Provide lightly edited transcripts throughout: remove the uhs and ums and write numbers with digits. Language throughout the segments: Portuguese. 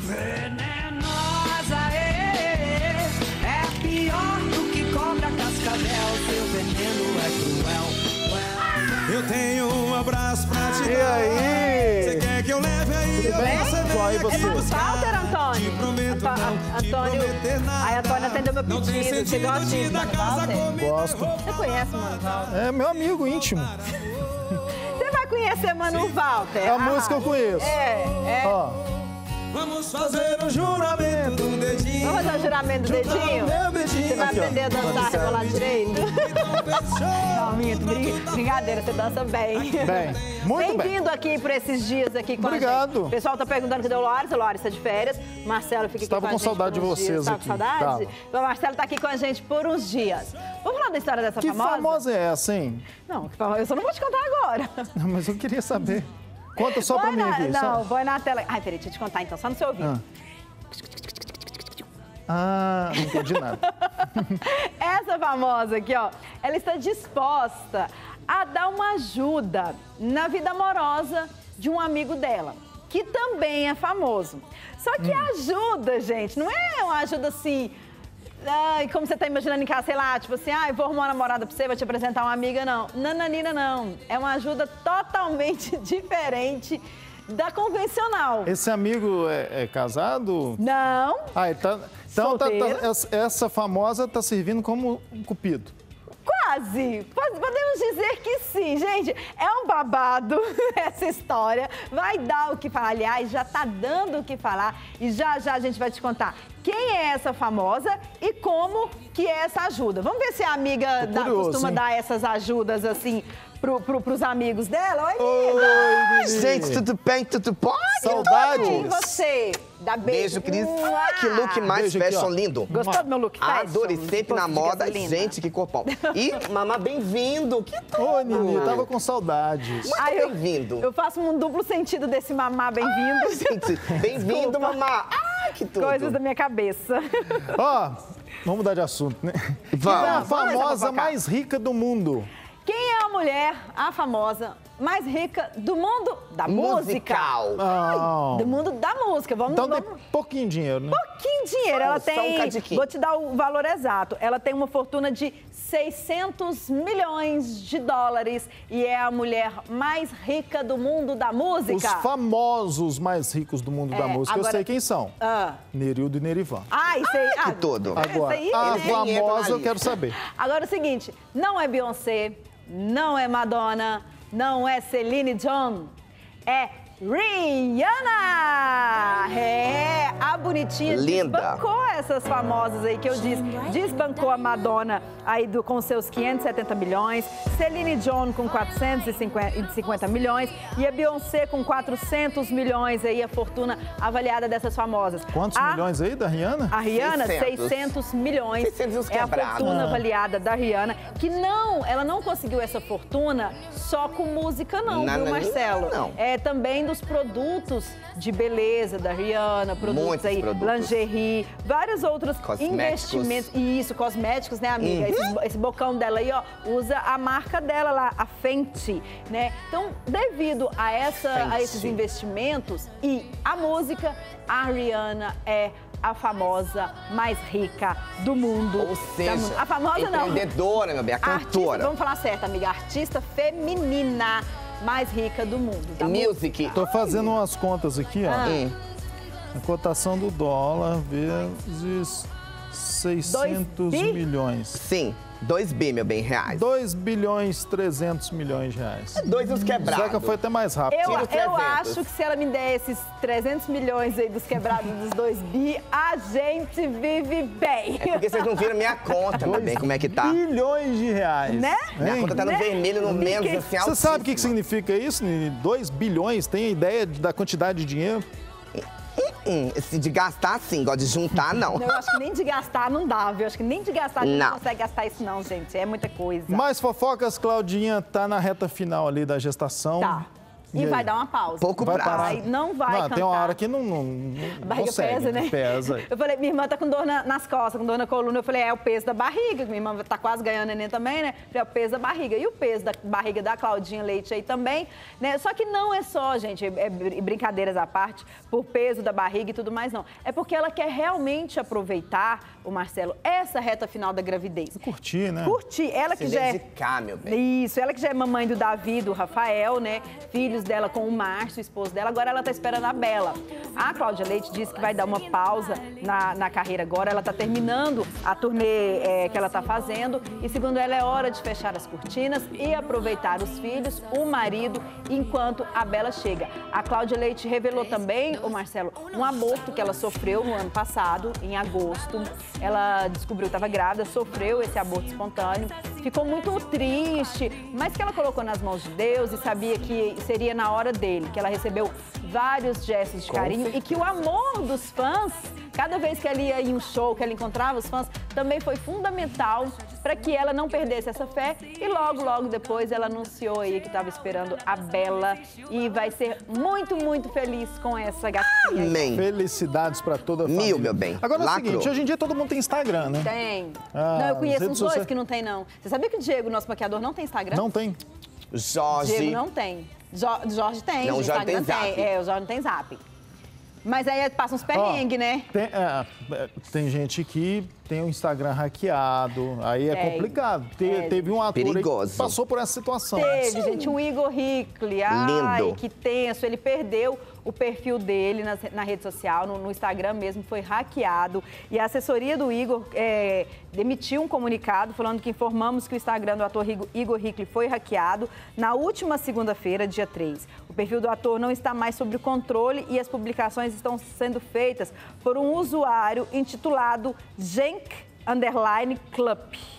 Venenosa, é pior do que cobra cascavel. Seu veneno é cruel. Eu tenho um abraço pra te dar. E aí? Você quer que eu leve aí? Tudo bem? Qual aí você? Walter, Antônio? Te prometo não te prometer nada. Aí, Antônio atendeu meu Não tem pedido. Você sentido gosta de ir de na Mano casa Walter? comigo. Gosto. Você conhece Mano Walter? É meu amigo íntimo. Você vai conhecer Mano Walter? A música eu conheço. Ó, Vamos fazer um juramento do dedinho. Vamos fazer o juramento do dedinho? Meu dedinho. Você vai Aqui, ó. aprender a dançar, rebolar direito? Não, minto, brincadeira, você dança bem. bem, muito bem. Bem-vindo aqui por esses dias aqui com a Obrigado. gente. O pessoal tá perguntando cadê o Larissa. O Larissa tá de férias. Marcelo fica aqui Estava com a com gente saudade por uns de vocês dias. Tá aqui. com saudade? Tava. Então, o Marcelo tá aqui com a gente por uns dias. Vamos falar da história dessa Que famosa? famosa é essa, hein? Não, eu só não vou te contar agora. Não, mas eu queria saber. Conta só pra mim aqui. Não, Só. vai na tela. Ai, peraí, deixa eu te contar então, só no seu ouvido. Não entendi nada. Essa famosa aqui, ó, ela está disposta a dar uma ajuda na vida amorosa de um amigo dela, que também é famoso. Só que a ajuda, gente, não é uma ajuda assim, ai, como você tá imaginando em casa, sei lá, tipo assim, ai, vou arrumar uma namorada pra você, vou te apresentar uma amiga, não. Nananina, não. É uma ajuda totalmente diferente da convencional. Esse amigo é casado? Não. Ah, ele tá... Então Solteiro. essa famosa tá servindo como um cupido. Quase! Podemos dizer que sim, gente. É um babado essa história. Vai dar o que falar. Aliás, já tá dando o que falar. E já já a gente vai te contar quem é essa famosa e como que é essa ajuda. Vamos ver se a amiga curioso, costuma hein? dar essas ajudas assim pros amigos dela. Oi, Oi, linda! Gente, tudo bem? Tudo bom? Saudades. E você? Dá Beijo, beijo. Cris. Mua! Que look mais Beijo aqui, fashion ó. lindo. Gostou do meu look fashion? Adorei, sempre na Posso dizer moda. que eu sou linda? Gente, que corpão. E, mamá, bem-vindo. Que tudo. Ô, Nini, tava com saudades. Muito Ai, bem-vindo. Eu faço um duplo sentido desse mamá bem-vindo. Gente, bem-vindo, Desculpa. mamá. Ah, que tudo. Coisas da minha cabeça. Ó, vamos mudar de assunto, né? Vamos. Quem é a Vamos famosa fofocar. mais rica do mundo? Quem é a mulher, a famosa, mais rica do mundo da música? Musical. Não. Do mundo da música. Vamos, Então tem vamos... pouquinho dinheiro, né? Pouquinho dinheiro. Ela Só um tem... cadiquinho. Vou te dar o valor exato. Ela tem uma fortuna de 600 milhões de dólares e é a mulher mais rica do mundo da música. Os famosos mais ricos do mundo da música, agora- eu sei quem são. Nerildo e Nerivan. Ah, isso aí. que tudo. Agora, Isso aí, a né? entra na famosa eu lista. quero saber. Agora é o seguinte, não é Beyoncé, não é Madonna, não é Celine Dion, é Rihanna! É, a bonitinha Linda. desbancou essas famosas aí que eu disse. Desbancou a Madonna aí com seus 570 milhões, Celine Dion com 450 milhões e a Beyoncé com 400 milhões aí, a fortuna avaliada dessas famosas. Quantos milhões aí da Rihanna? A Rihanna, 600. 600 milhões. 600 é a quebrado. fortuna avaliada da Rihanna, que ela não conseguiu essa fortuna só com música não, viu, Marcelo? Não. É também dos produtos de beleza da Rihanna, produtos Muitos aí, produtos. lingerie, vários outros Cosméticos. investimentos. E isso, cosméticos, né, amiga? Esse bocão dela aí, ó, usa a marca dela lá, a Fenty, né? Então, devido a esses Fenty. investimentos e a música, a Rihanna é a famosa mais rica do mundo. Ou seja, a famosa não. empreendedora, meu bem, a Artista, cantora. vamos falar certo, amiga. Artista feminina mais rica do mundo. Da Music. Tô fazendo umas contas aqui, ó. A cotação do dólar vezes 600 bi? milhões. Sim, 2 bi, meu bem, reais. 2 bilhões 300 milhões de reais. 2 os quebrados. Zeca foi até mais rápido. Tira Eu 300. acho que se ela me der esses 300 milhões aí dos quebrados dos 2 bi, a gente vive bem. É porque vocês não viram minha conta, meu bem, como é que tá. Bilhões de reais. Né? Minha Hein? conta tá no Né? vermelho, no menos, assim, Você sabe o que altíssima. significa isso, Nini? 2 bilhões? Tem ideia da quantidade de dinheiro? Se de gastar, sim. Gosto de juntar, não. Eu acho que nem de gastar não dá, viu? Acho que nem de gastar a gente Não. não consegue gastar isso não, gente. É muita coisa. Mais fofocas, Claudinha tá na reta final ali da gestação. Tá. E vai dar uma pausa. Pouco vai prazo. parar. Não vai cantar. Tem uma hora que não A barriga consegue, pesa, né? Pesa. Eu falei, minha irmã tá com dor nas costas, com dor na coluna. Eu falei, é o peso da barriga. Minha irmã tá quase ganhando neném também, né? Eu falei, é o peso da barriga. E o peso da barriga da Claudinha Leite aí também, né? Só que não é só, gente, brincadeiras à parte, por peso da barriga e tudo mais, não. É porque ela quer realmente aproveitar, o Marcelo, essa reta final da gravidez. Curtir, né? Curtir. Ela que Se já dedicar, meu bem. Isso, ela que já é mamãe do Davi, do Rafael, né? Filhos dela com o Márcio, o esposo dela. Agora ela tá esperando a Bela. A Cláudia Leite disse que vai dar uma pausa na carreira agora. Ela tá terminando a turnê que ela tá fazendo. E segundo ela, é hora de fechar as cortinas e aproveitar os filhos, o marido, enquanto a Bela chega. A Cláudia Leite revelou também, o Marcelo, um aborto que ela sofreu no ano passado, em agosto. Ela descobriu que estava grávida, sofreu esse aborto espontâneo. Ficou muito triste, mas que ela colocou nas mãos de Deus e sabia que seria na hora dele, que ela recebeu vários gestos de carinho e que o amor dos fãs, cada vez que ela ia em um show, que ela encontrava os fãs, também foi fundamental para que ela não perdesse essa fé. E logo, logo depois ela anunciou aí que estava esperando a Bela e vai ser muito, muito feliz com essa gatinha. Amém. Felicidades para toda a família. Meu bem. Agora é o Lacrou. seguinte, hoje em dia todo mundo tem Instagram, né? Tem. Ah, não, eu conheço redes uns dois sociais. que não tem, não. Você sabia que o Diego, nosso maquiador, não tem Instagram? Não tem? Jorge. Diego não tem. Jorge tem. Não, o Jorge tem Instagram Zap. É, o Jorge não tem Zap. Mas aí passa uns perrengues, né? Tem gente que tem o Instagram hackeado, aí é complicado. Teve um ator aí Perigoso. que passou por essa situação. Teve, gente, o Igor Hickley. Ai, Lindo. que tenso. Ele perdeu o perfil dele na rede social, no Instagram mesmo, foi hackeado. E a assessoria do Igor demitiu um comunicado falando que informamos que o Instagram do ator Igor Hickley foi hackeado na última segunda-feira, dia 3. O perfil do ator não está mais sob controle e as publicações estão sendo feitas por um usuário intitulado Jenk_Club.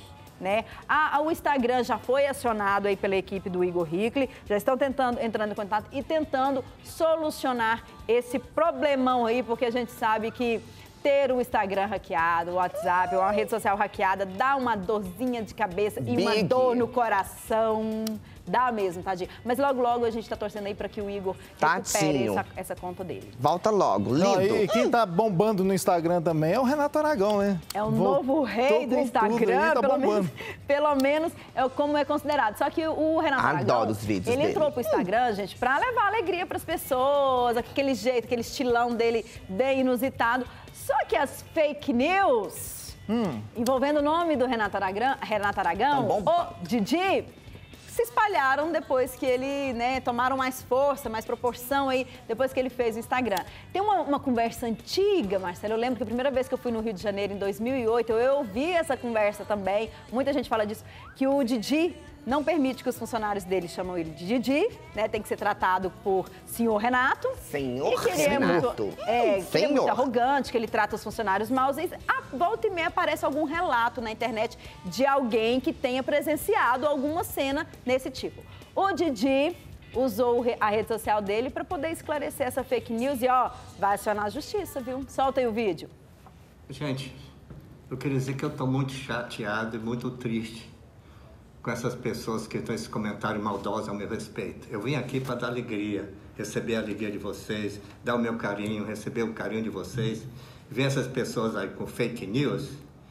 Né? O Instagram já foi acionado aí pela equipe do Igor Hickley, já estão entrando em contato e tentando solucionar esse problemão aí, porque a gente sabe que ter o Instagram hackeado, o WhatsApp ou uma rede social hackeada dá uma dorzinha de cabeça e uma dor no coração. Dá mesmo, tadinho. Mas logo, logo a gente tá torcendo aí pra que o Igor recupere essa conta dele. Volta logo, lindo. Não, e quem tá bombando no Instagram também é o Renato Aragão, né? É o novo rei do Instagram, tá pelo menos é como é considerado. Só que o Renato Aragão, Adoro os vídeos ele dele. entrou pro Instagram, gente, pra levar alegria pras pessoas, aquele jeito, aquele estilão dele bem inusitado. Só que as fake news envolvendo o nome do Renato Aragão, o Didi, se espalharam depois que ele, né, tomaram mais força, mais proporção aí, depois que ele fez o Instagram. Tem uma conversa antiga, Marcelo, eu lembro que a primeira vez que eu fui no Rio de Janeiro, em 2008, eu ouvi essa conversa também, muita gente fala disso, que o Didi não permite que os funcionários dele chamam ele de Didi, né? Tem que ser tratado por senhor Renato. Senhor e que ele Renato. que ele é muito arrogante, que ele trata os funcionários mal. E a volta e meia aparece algum relato na internet de alguém que tenha presenciado alguma cena nesse tipo. O Didi usou a rede social dele para poder esclarecer essa fake news e, vai acionar a justiça, viu? Solta aí o vídeo. Gente, eu queria dizer que eu estou muito chateado e muito triste com essas pessoas que estão esse comentário maldoso ao meu respeito. Eu vim aqui para dar alegria, receber a alegria de vocês, dar o meu carinho, receber o carinho de vocês. Ver essas pessoas aí com fake news,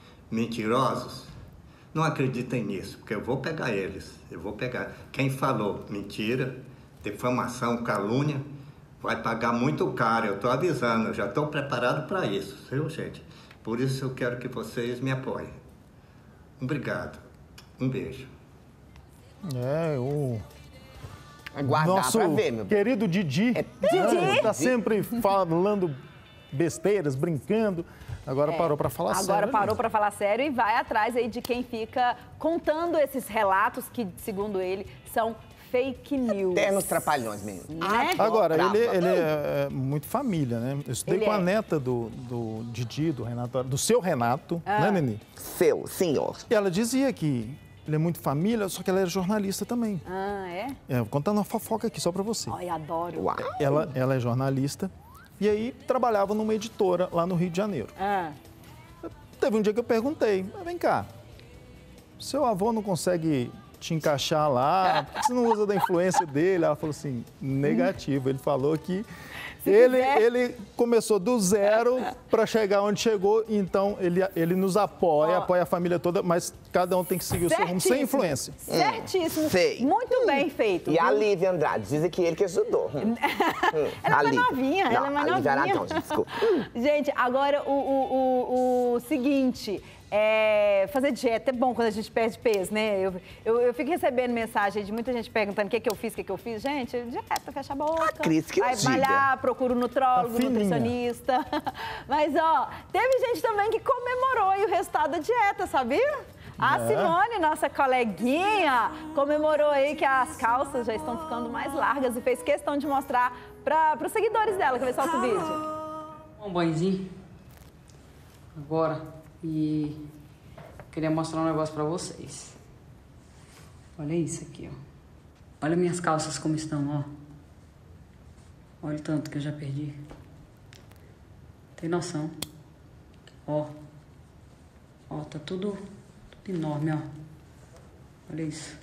mentirosos, não acreditem nisso, porque eu vou pegar eles. Eu vou pegar. Quem falou mentira, difamação, calúnia, vai pagar muito caro. Eu estou avisando, eu já estou preparado para isso, viu, gente? Por isso eu quero que vocês me apoiem. Obrigado. Um beijo. Aguardar nosso pra ver, meu querido Didi. Didi? Tá sempre falando besteiras, brincando. Agora parou para falar sério. Agora parou para falar sério e vai atrás aí de quem fica contando esses relatos que, segundo ele, são fake news. Eternos trapalhões mesmo. Né? Agora, ele é muito família, né? Eu estudei com a neta do Didi, do Renato, do seu Renato, né, Nenê? Seu senhor. E ela dizia que ele é muito família, só que ela era jornalista também. Ah, é? Vou contar uma fofoca aqui só para você. Ai, adoro. Uau. Ela é jornalista e aí trabalhava numa editora lá no Rio de Janeiro. Teve um dia que eu perguntei, vem cá, seu avô não consegue te encaixar lá, por que você não usa da influência dele? Ela falou assim, negativo. Ele falou que ele começou do zero para chegar onde chegou, então ele nos apoia a família toda, mas cada um tem que seguir o seu rumo sem influência. Certíssimo. Sei. Muito bem feito. E a Lívia Andrade, dizem que ele que ajudou. Ela é mais novinha, ela é mais novinha. Aragão, desculpa. Gente, agora o seguinte... fazer dieta é bom quando a gente perde peso, né? Eu fico recebendo mensagem de muita gente perguntando o que eu fiz. Gente, dieta, fecha a boca. A Cris que vai malhar, procura um nutrólogo, nutricionista. Mas, ó, teve gente também que comemorou aí o resultado da dieta, sabia? A Simone, nossa coleguinha, comemorou aí que as calças já estão ficando mais largas e fez questão de mostrar para os seguidores dela. Quer ver só o vídeo? Um banhozinho. Agora. E queria mostrar um negócio pra vocês. Olha isso aqui, ó. Olha minhas calças como estão, ó. Olha o tanto que eu já perdi. Tem noção? Ó. Ó, tá tudo enorme, ó. Olha isso.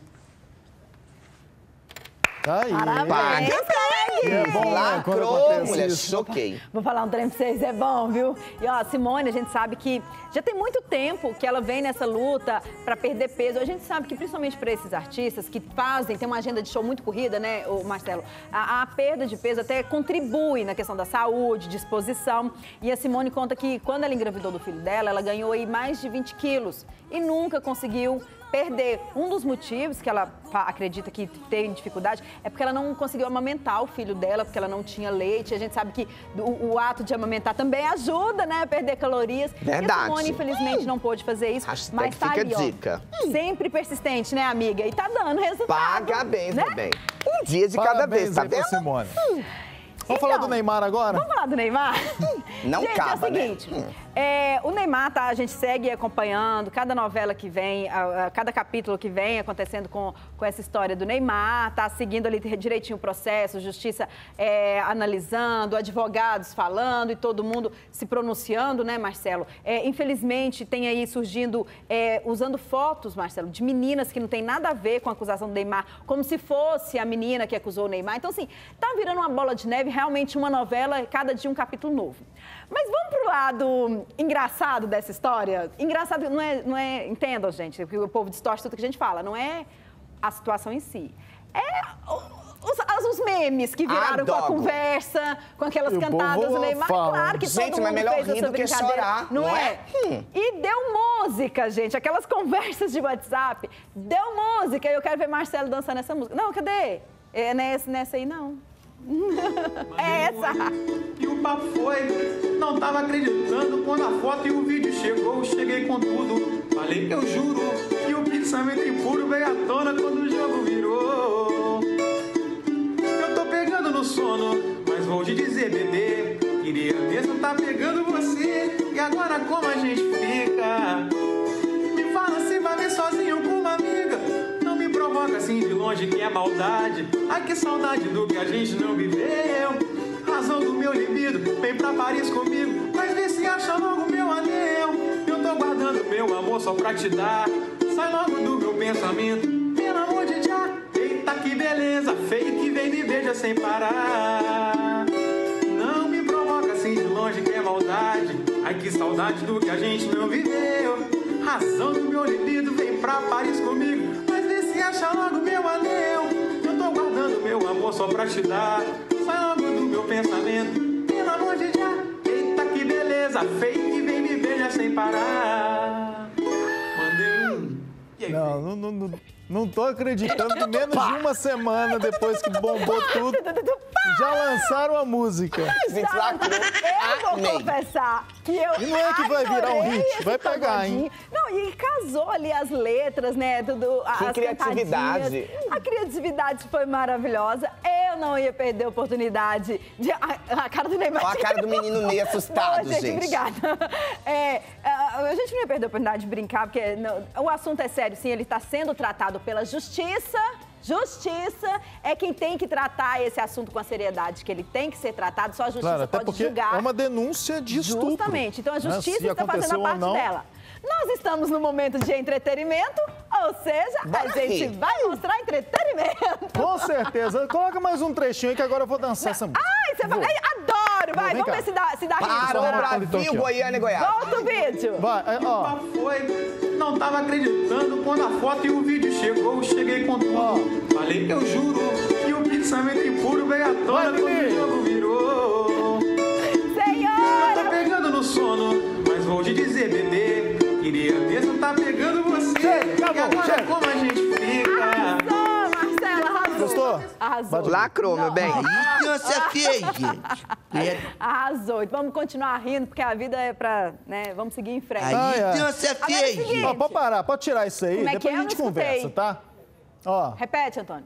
Tá aí. Parabéns, É bom, lacrou, mulher, choquei. Vou falar um trem pra vocês, é bom, viu? E ó, a Simone, a gente sabe que já tem muito tempo que ela vem nessa luta pra perder peso. A gente sabe que principalmente pra esses artistas que tem uma agenda de show muito corrida, né, o Marcelo? A perda de peso até contribui na questão da saúde, disposição. E a Simone conta que quando ela engravidou do filho dela, ela ganhou aí mais de 20 quilos e nunca conseguiu perder. Um dos motivos que ela acredita que tem dificuldade é porque ela não conseguiu amamentar o filho dela, porque ela não tinha leite. A gente sabe que o ato de amamentar também ajuda, né, a perder calorias. Verdade. E a Simone, infelizmente, não pôde fazer isso. Mas tá ali, dica. Sempre persistente, né, amiga? E tá dando resultado. Parabéns, né? meu bem. Um dia de cada vez, tá vendo? Simone. Vamos falar do Neymar agora? Vamos falar do Neymar? Não gente, acaba, é o seguinte, o Neymar, tá, a gente segue acompanhando cada novela que vem, cada capítulo que vem acontecendo com essa história do Neymar, tá seguindo ali direitinho o processo, justiça analisando, advogados falando e todo mundo se pronunciando, né, Marcelo? Infelizmente, tem aí surgindo, usando fotos, Marcelo, de meninas que não tem nada a ver com a acusação do Neymar, como se fosse a menina que acusou o Neymar. Então, assim, tá virando uma bola de neve, realmente uma novela, cada dia um capítulo novo. Mas vamos pro lado engraçado dessa história? Engraçado não é entendam, gente, porque o povo distorce tudo que a gente fala, não é a situação em si. Os memes que viraram com a conversa, com aquelas cantadas do Neymar. Claro que gente, todo mundo melhor fez rir essa do que brincadeira. chorar, Não é? E deu música, gente. Aquelas conversas de WhatsApp. Deu música. E eu quero ver Marcelo dançando essa música. Não, cadê? Nessa aí, não. É essa. E o papo foi, não tava acreditando quando a foto e o vídeo chegou. Cheguei com tudo, falei que eu juro. E o pensamento impuro veio à tona quando o jogo virou. Eu tô pegando no sono, mas vou te dizer, bebê, queria mesmo tá pegando você. E agora como a gente fica? Me fala se vai ver sozinho com uma amiga. Não me provoca assim de longe que é maldade. Ai, que saudade do que a gente não viveu. Razão do meu libido, vem pra Paris comigo. Mas vê se acha logo meu anel. Eu tô guardando meu amor só pra te dar. Sai logo do meu pensamento, pelo amor de já. Eita que beleza, fake vem me beija sem parar. Não me provoca assim de longe que é maldade. Ai, que saudade do que a gente não viveu. Razão do meu libido, vem pra Paris comigo. Mas vê se acha logo meu anel. Eu tô guardando meu amor só pra te dar. Sai logo do meu pensamento, pelo amor de já. Eita que beleza, fake vem me beija sem parar. Mandei E aí, não tô acreditando que menos de uma semana depois que bombou tudo, já lançaram a música. Gente, lacrou. Eu vou confessar que eu E não é que vai virar um hit, vai pegar, hein? Não, e casou ali as letras, né? Que criatividade. A criatividade foi maravilhosa. Eu não ia perder a oportunidade de... A cara do Neymar. Olha a cara do menino Ney assustado, Boa, gente. Obrigada. A gente não ia perder a oportunidade de brincar, porque o assunto é sério, sim, ele está sendo tratado pela justiça. Justiça é quem tem que tratar esse assunto com a seriedade que ele tem que ser tratado. Só a justiça pode julgar. É uma denúncia de estupro. Justamente. Então a justiça está fazendo a parte dela. Nós estamos no momento de entretenimento Ou seja, a gente vai mostrar entretenimento. Com certeza. Coloca mais um trechinho aí que agora eu vou dançar essa música. Ai, você vai... Ai, adoro! Vai, vamos ver se dá ritmo. Parou, Brasil, Goiânia e Goiás. Volta o vídeo. Vai, ó. Foi, não tava acreditando quando a foto e o vídeo chegou, cheguei com tudo. Falei que eu juro que o pensamento impuro veio à tona quando o jogo virou. Senhora! Tá pegando no sono, mas vou te dizer, bebê, queria mesmo tá pegando você. Chega, e agora como a gente fica? Arrasou, Marcela, arrasou. Gostou? Arrasou. Lacrou, meu bem. Você fez, gente. Arrasou. Então vamos continuar rindo, porque a vida é pra, né, vamos seguir em frente. Aí você Agora é o fez, seguinte. Ó, pode parar, pode tirar isso aí, Como é que depois é? a Eu gente não conversa, escutei. tá? Ó. Repete, Antônio.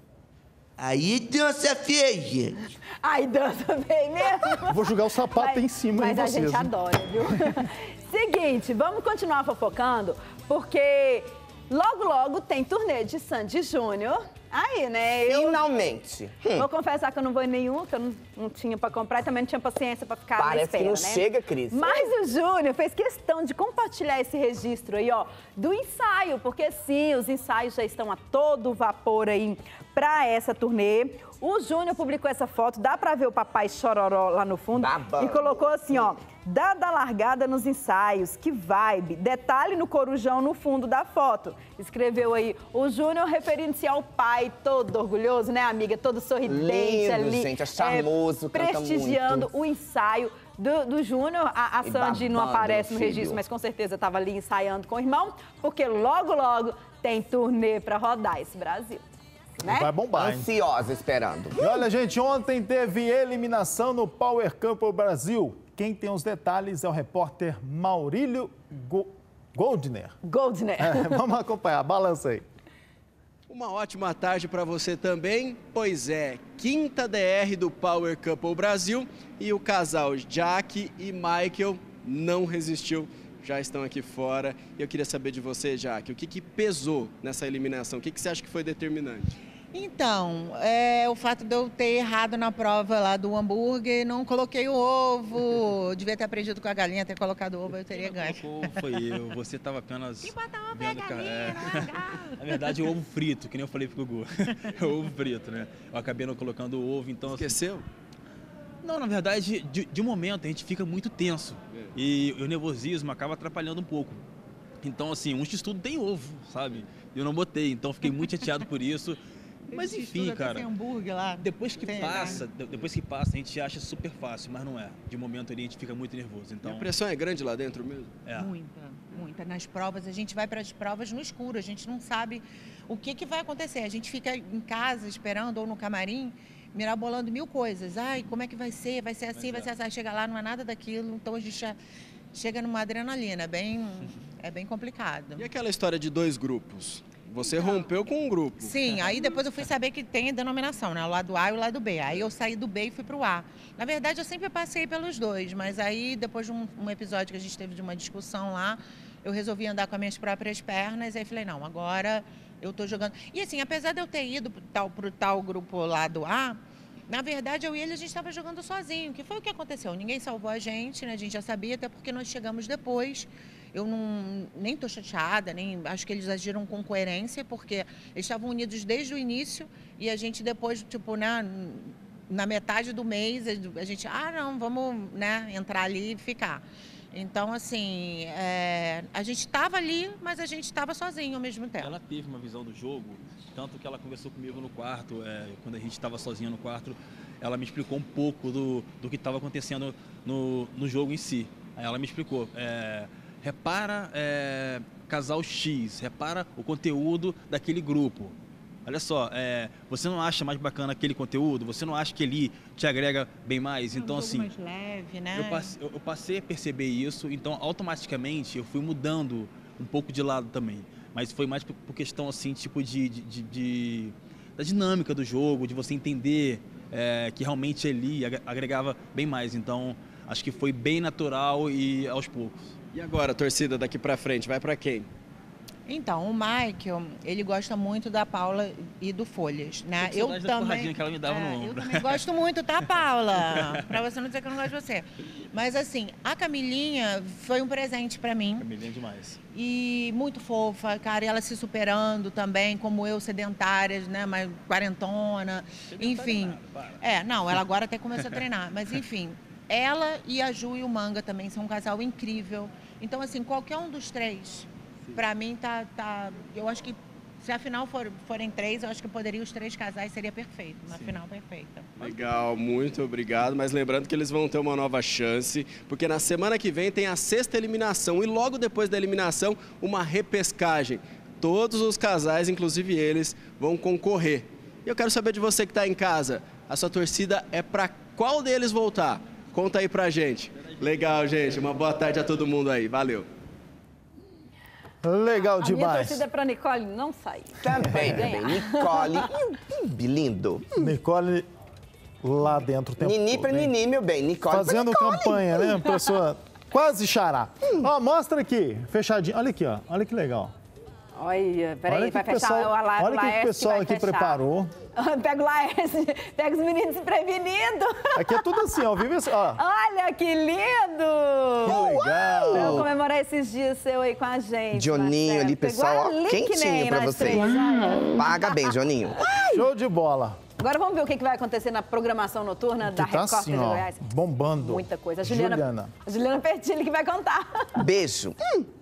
Aí você fez, gente. Ai, dança bem mesmo. Vou jogar o sapato em cima Mas de a vocês. gente né? adora, viu? Seguinte, vamos continuar fofocando, porque logo, logo tem turnê de Sandy Júnior. Aí, né? Finalmente. Vou confessar que eu não vou em nenhum, que eu não tinha pra comprar e também não tinha paciência pra ficar na Parece espera, que não né? chega, Cris. Mas o Júnior fez questão de compartilhar esse registro aí, ó, do ensaio, porque sim, os ensaios já estão a todo vapor aí pra essa turnê. O Júnior publicou essa foto, dá pra ver o papai chororó lá no fundo. Babando. E colocou assim, ó, dada largada nos ensaios, que vibe. Detalhe no corujão no fundo da foto. Escreveu aí o Júnior referindo-se ao pai, todo orgulhoso, né, amiga? Todo sorridente Lindo, ali. gente, é charmoso, canta prestigiando muito. o ensaio do Júnior. A E Sandy não babando, aparece no filho. registro, mas com certeza estava ali ensaiando com o irmão, porque logo, logo tem turnê pra rodar esse Brasil. Né? Vai bombar, hein? Ansiosa esperando. E olha, gente, ontem teve eliminação no Power Couple Brasil. Quem tem os detalhes é o repórter Maurílio Goldner. Goldner. Vamos acompanhar, balança aí. Uma ótima tarde para você também, pois é, quinta DR do Power Couple Brasil e o casal Jaque e Michael não resistiu, já estão aqui fora. E eu queria saber de você, Jaque, o que pesou nessa eliminação? O que você acha que foi determinante? Então, o fato de eu ter errado na prova lá do hambúrguer, não coloquei o ovo, devia ter aprendido com a galinha, ter colocado o ovo, eu teria ganho. Foi eu, você estava apenas botar ovo vendo é galinha, não é galo. Na verdade, o ovo frito, que nem eu falei pro Gugu. É o ovo frito, né? Eu acabei não colocando o ovo, então... Esqueceu? Não, na verdade, de momento a gente fica muito tenso e o nervosismo acaba atrapalhando um pouco. Então, assim, um x-tudo tem ovo, sabe? Eu não botei, então fiquei muito chateado por isso. Mas enfim, cara, Tem hambúrguer lá. depois que Tem, passa, a gente acha super fácil, mas não é. De momento ali a gente fica muito nervoso, então... A pressão é grande lá dentro mesmo? É. Muita. Nas provas, a gente vai para as provas no escuro, a gente não sabe o que vai acontecer. A gente fica em casa esperando ou no camarim, mirabolando mil coisas. Ai, como é que vai ser? Vai ser assim, vai ser assim. Chega lá, não é nada daquilo, então a gente já chega numa adrenalina, é bem complicado. E aquela história de dois grupos? Você rompeu com um grupo. Sim, aí depois eu fui saber que tem denominação, né? O lado A e o lado B. Aí eu saí do B e fui pro A. Na verdade, eu sempre passei pelos dois, mas aí depois de um episódio que a gente teve de uma discussão lá, eu resolvi andar com as minhas próprias pernas, aí falei, não, agora eu tô jogando. E assim, apesar de eu ter ido pro tal grupo lado A, na verdade, eu e ele, a gente estava jogando sozinho, que foi o que aconteceu. Ninguém salvou a gente, né? A gente já sabia, até porque nós chegamos depois. Eu nem estou chateada, nem acho que eles agiram com coerência, porque eles estavam unidos desde o início e a gente depois, tipo, né, na metade do mês, a gente, não, vamos, né, entrar ali e ficar. Então, assim, a gente estava ali, mas a gente estava sozinho ao mesmo tempo. Ela teve uma visão do jogo, tanto que ela conversou comigo no quarto, quando a gente estava sozinha no quarto, ela me explicou um pouco do que estava acontecendo no jogo em si. Aí ela me explicou, repara casal X, repara o conteúdo daquele grupo. Olha só, você não acha mais bacana aquele conteúdo? Você não acha que ele te agrega bem mais? Então, assim, mais leve, né? eu passei a perceber isso, então automaticamente eu fui mudando um pouco de lado também. Mas foi mais por questão, assim, tipo da dinâmica do jogo, de você entender que realmente ele agregava bem mais. Então, acho que foi bem natural e aos poucos. E agora, torcida, daqui pra frente, vai pra quem? Então, o Michael, ele gosta muito da Paula e do Folhas, né? Eu também que ela me dava no eu ombro. também gosto muito, tá, Paula? Pra você não dizer que eu não gosto de você. Mas assim, a Camilinha foi um presente pra mim. Camilinha é demais. E muito fofa, cara, e ela se superando também, como eu, sedentária, né, mais quarentona, enfim. Não, ela agora até começou a treinar, mas enfim, ela e a Ju e o Manga também são um casal incrível. Então, assim, qualquer um dos três, pra mim, eu acho que se a final forem 3, eu acho que poderia os 3 casais, seria perfeito, uma final perfeita. Legal, muito obrigado. Mas lembrando que eles vão ter uma nova chance, porque na semana que vem tem a 6ª eliminação e logo depois da eliminação, uma repescagem. Todos os casais, inclusive eles, vão concorrer. E eu quero saber de você que está em casa, a sua torcida é para qual deles voltar? Conta aí pra gente. Legal, gente. Uma boa tarde a todo mundo aí. Valeu. Legal demais. A minha torcida é pra Nicole não sair. Também, Nicole. E o Bibi lindo. Nicole lá dentro o tempo Nini todo, pra hein? Nini, meu bem. Nicole Fazendo pra Nicole. campanha, né? Pessoa quase xará. Ó, mostra aqui, fechadinho. Olha aqui, ó. Olha que legal. Olha, peraí, vai fechar pessoal, o Laércio. olha o que o pessoal aqui preparou. Pega o Laércio, pega os meninos desprevenidos. Aqui é tudo assim, ó. Vive assim, ó. Olha que lindo! Que legal! Pra eu comemorar esses dias seu aí com a gente. Joninho Marcelo. ali, pessoal, Pegou ó, a quentinho pra nós você. três, olha. Paga bem, Joninho. Show de bola. Agora vamos ver o que vai acontecer na programação noturna da Que tá Record assim, TV ó, Goiás. bombando. Muita coisa. A Juliana. Juliana Pertilli que vai contar. Beijo.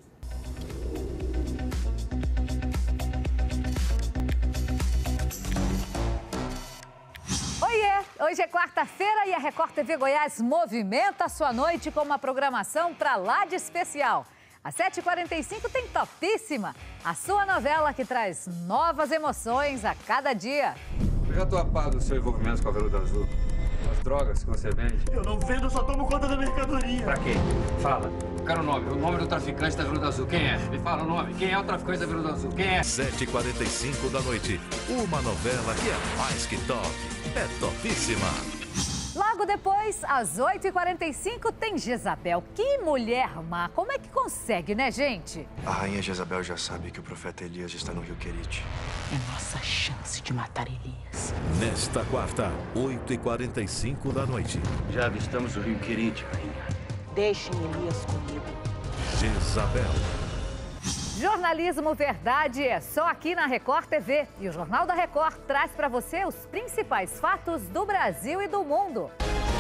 Oiê! Hoje é quarta-feira e a Record TV Goiás movimenta a sua noite com uma programação pra lá de especial. Às 7h45 tem Topíssima, a sua novela que traz novas emoções a cada dia. Eu já tô a par do seu envolvimento com a Veludo Azul. As drogas que você vende. Eu não vendo, eu só tomo conta da mercadoria. Pra quê? Fala. Eu quero o nome do traficante da Veludo Azul. Quem é? Me fala o nome. Quem é o traficante da Veludo Azul? Quem é? 7h45 da noite. Uma novela que é mais que top. É Topíssima. Logo depois, às 8h45, tem Jezabel. Que mulher má! Como é que consegue, né, gente? A rainha Jezabel já sabe que o profeta Elias está no rio Querite. É nossa chance de matar Elias. Nesta quarta, 8h45 da noite. Já avistamos o rio Querite, rainha. Deixem Elias comigo. Jezabel. Jornalismo Verdade é só aqui na Record TV. E o Jornal da Record traz para você os principais fatos do Brasil e do mundo.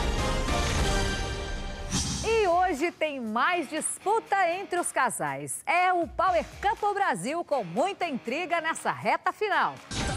E hoje tem mais disputa entre os casais. É o Power Couple Brasil com muita intriga nessa reta final.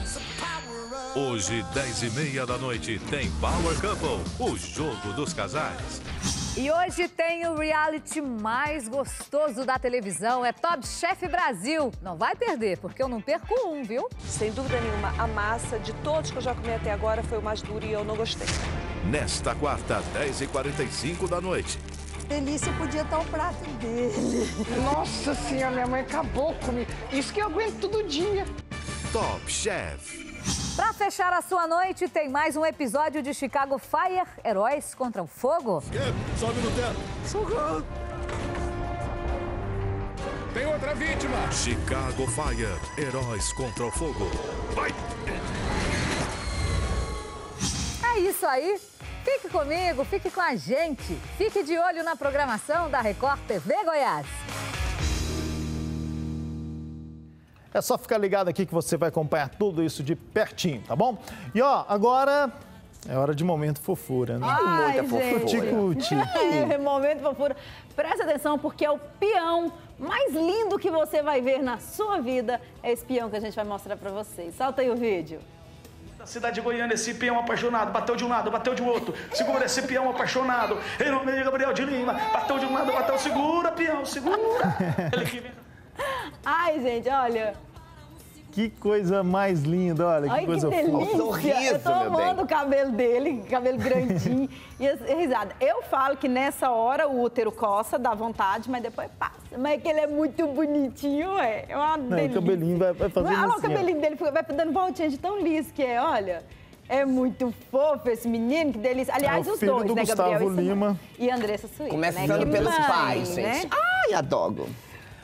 Hoje, 10h30 da noite, tem Power Couple, o jogo dos casais. E hoje tem o reality mais gostoso da televisão, é Top Chef Brasil. Não vai perder, porque eu não perco um, viu? Sem dúvida nenhuma, a massa de todos que eu já comi até agora foi o mais duro e eu não gostei. Nesta quarta, 10h45 da noite. Delícia podia estar o prato dele. Nossa senhora, minha mãe acabou comigo. Isso que eu aguento todo dia. Top Chef. Pra fechar a sua noite, tem mais um episódio de Chicago Fire, Heróis contra o Fogo. Sobe no teto. Socorro. Tem outra vítima. Chicago Fire, Heróis contra o Fogo. Vai! É isso aí. Fique comigo, fique com a gente. Fique de olho na programação da Record TV Goiás. É só ficar ligado aqui que você vai acompanhar tudo isso de pertinho, tá bom? E ó, agora é hora de momento fofura, né? Ai, muita fofura. Cuti-cuti. É, momento fofura. Presta atenção porque é o peão mais lindo que você vai ver na sua vida. É esse peão que a gente vai mostrar pra vocês. Solta aí o vídeo. Da cidade de Goiânia, esse peão apaixonado, bateu de um lado, bateu de outro. Segura esse peão apaixonado. Em nome de Gabriel de Lima, bateu de um lado, bateu, segura, peão, segura. Ele que vem... Ai, gente, olha. Que coisa mais linda, olha, que Ai, coisa que delícia. fofa. Eu tô amando o cabelo dele, cabelo grandinho e a risada. Eu falo que nessa hora o útero coça, dá vontade, mas depois passa. Mas é que ele é muito bonitinho, é uma delícia. O cabelinho vai fazendo Olha assim, o cabelinho dele, vai dando voltinha de tão liso que é, olha. É muito fofo esse menino, que delícia. Aliás, os dois, do né, Gustavo Gabriel Lima. e Andressa Suíça. Começando né? pelos mãe, pais, né? gente. Ai, adoro.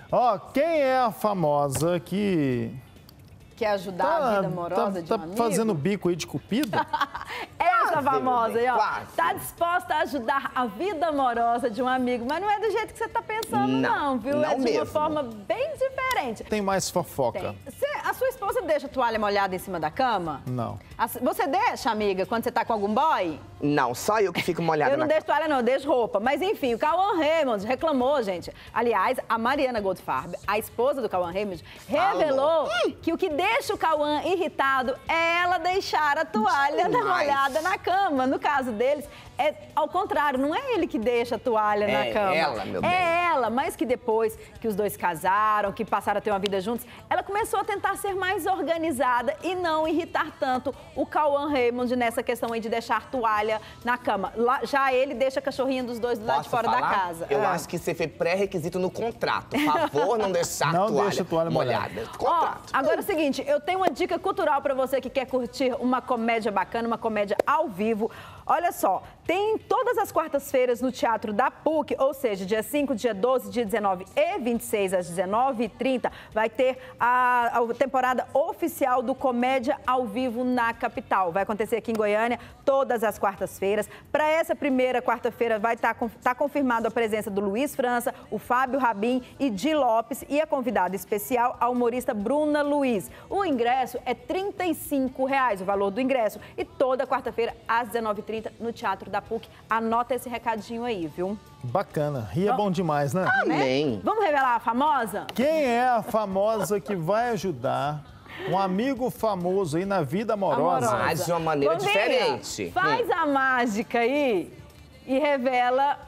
Ó, quem é a famosa que... Quer ajudar a vida amorosa de um amigo? Tá fazendo bico aí de cupido? Essa famosa aí, ó, tá disposta a ajudar a vida amorosa de um amigo, mas não é do jeito que você tá pensando, não, viu? Não é de mesmo. uma forma bem diferente. Tem mais fofoca? A sua esposa deixa a toalha molhada em cima da cama? Não. Você deixa, amiga, quando você tá com algum boy? Não, só eu que fico molhada. Eu não deixo toalha, não, eu deixo roupa. Mas enfim, o Cauã Raymond reclamou, gente. Aliás, a Mariana Goldfarb, a esposa do Cauã Raymond, revelou que o que deixa o Cauã irritado é ela deixar a toalha molhada na cama. No caso deles, é ao contrário, não é ele que deixa a toalha na cama. É ela, meu bem. É ela, mas que depois que os dois casaram, que passaram a ter uma vida juntos, ela começou a tentar ser mais organizada e não irritar tanto o Cauã Raymond nessa questão aí de deixar toalha na cama. Lá, já ele deixa a cachorrinha dos dois do lado de fora da casa. Eu acho que isso foi pré-requisito no contrato. Por favor, não deixar a toalha molhada. Contrato. Agora é o seguinte, eu tenho uma dica cultural pra você que quer curtir uma comédia bacana, uma comédia ao vivo. Olha só, tem todas as quartas-feiras no Teatro da PUC, ou seja, dia 5, dia 12, dia 19 e 26 às 19h30, vai ter a temporada oficial do Comédia ao Vivo na capital. Vai acontecer aqui em Goiânia todas as quartas-feiras. Para essa primeira quarta-feira vai estar confirmado a presença do Luiz França, o Fábio Rabin e Di Lopes e a convidada especial, a humorista Bruna Luiz. O ingresso é R$ 35,00, o valor do ingresso. E toda quarta-feira às 19h30 no Teatro da PUC. Anota esse recadinho aí, viu? Bacana. Ri é bom demais, né? Amém. Vamos revelar a famosa? Quem é a famosa que vai ajudar um amigo famoso aí na vida amorosa? De uma maneira diferente. Faz a mágica aí e revela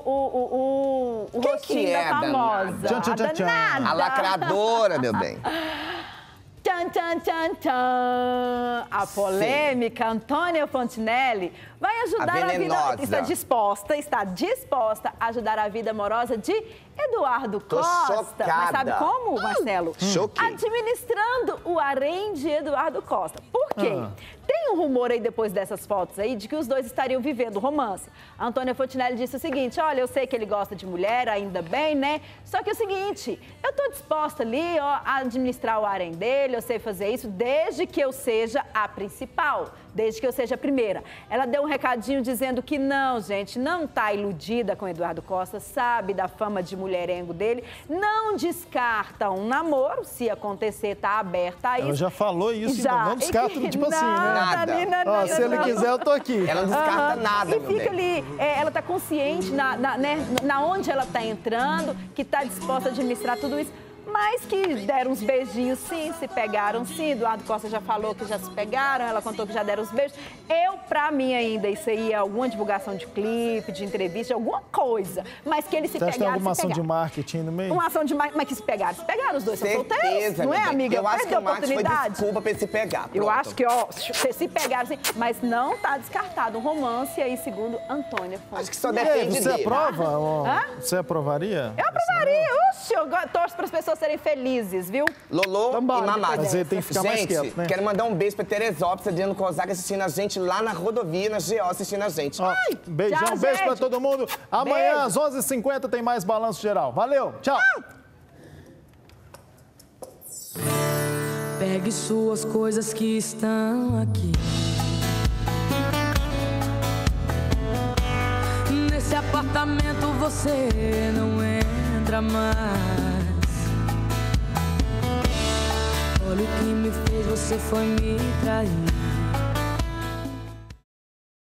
o rostinho da famosa. A lacradora, meu bem. Tchan, tchan, tchan, tchan. A polêmica Antônia Fontinelli vai ajudar a vida... Está disposta a ajudar a vida amorosa de Eduardo Costa. Chocada. Mas sabe como, Marcelo? Choquei. Administrando o harém de Eduardo Costa. Por quê? Tem um rumor aí depois dessas fotos aí de que os dois estariam vivendo romance. A Antônia Fontinelli disse o seguinte, olha, eu sei que ele gosta de mulher, ainda bem, né? Só que é o seguinte, eu tô disposta ali, ó, a administrar o harém dele, eu sei fazer isso desde que eu seja a principal, desde que eu seja a primeira. Ela deu um recadinho dizendo que não, gente, não tá iludida com Eduardo Costa, sabe da fama de mulherengo dele, não descarta um namoro, se acontecer, tá aberta a isso. Ela já falou isso, então não descarta, tipo assim, né? Nada. Se ele quiser, eu tô aqui. Ela não descarta nada, e fica ali, ela tá consciente na onde ela tá entrando, que tá disposta a administrar tudo isso. Mas que deram uns beijinhos, sim, se pegaram, sim. Eduardo Costa já falou que já se pegaram, ela contou que já deram os beijos. Pra mim ainda, isso aí é alguma divulgação de clipe, de entrevista, alguma coisa. Mas que eles se pegaram, tem alguma ação de marketing no meio? Uma ação de marketing, mas que se pegaram. Se pegaram, os dois são solteiros, não é, amiga? Eu acho que o marketing foi desculpa pra ele se pegar. Pronto. Eu acho que, ó, se pegaram, sim, mas não tá descartado um romance aí, segundo Antônia Fonte. Acho que só depende Você dele. aprova? Você aprovaria? Eu aprovaria, eu torço para as pessoas serem felizes, viu? Lolô e Mamada. Mas ele tem que ficar mais quieto, né? Quero mandar um beijo pra Teresópolis, Adriano Kozak assistindo a gente lá na rodovia, na GO, assistindo a gente. Beijão, beijo pra todo mundo. Amanhã, às 11h50, tem mais Balanço Geral. Valeu, tchau. Pegue suas coisas que estão aqui. Nesse apartamento você não entra mais. Olha o que me fez, você foi me trair.